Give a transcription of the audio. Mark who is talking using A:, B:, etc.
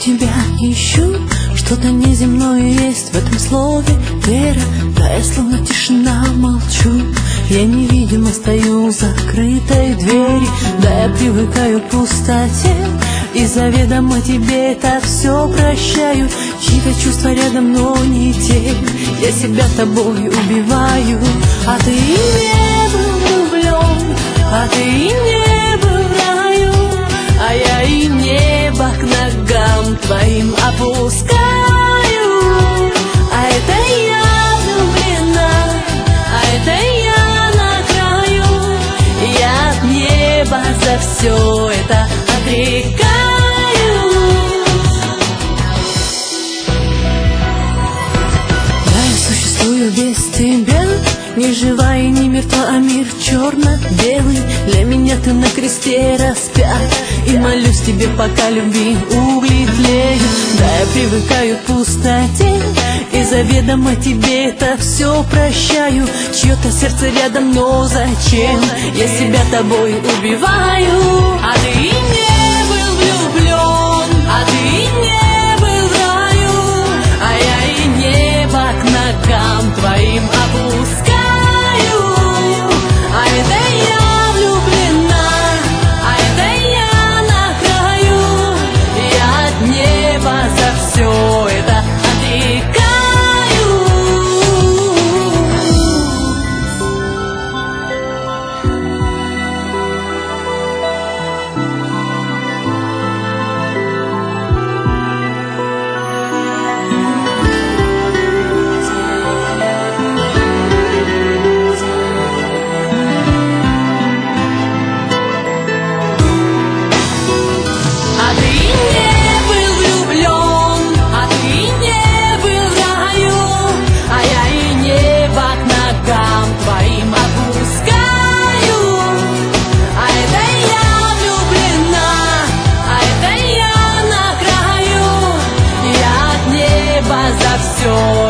A: тебя ищу. Что-то неземное есть в этом слове вера. Да я словно тишина молчу. Я невидимо стою у закрытой двери. Да я привыкаю к пустоте и заведомо тебе это все прощаю. Чьи-то чувства рядом, но не те. Я себя тобой убиваю. А ты и не был влюблен, а ты и не был в раю, а я и небо к ногам твоим опускаю. А это я влюблена, а это я на краю. Я от неба за все это отрекаюсь. Да, я существую без тебя, не жива и не мертва, а мир черно-белый. Для меня ты на кресте распят, и молюсь тебе, пока любви угли тлеют. Да, я привыкаю к пустоте, и заведомо тебе это все прощаю. Чье-то сердце рядом, но зачем? Я себя тобой убиваю. А ты и не был влюблен, а ты и не был в раю, а я и небо к ногам твоим опускаю. А это я влюблена, а это я на краю. Я от неба за все это отрекаюсь.
B: За все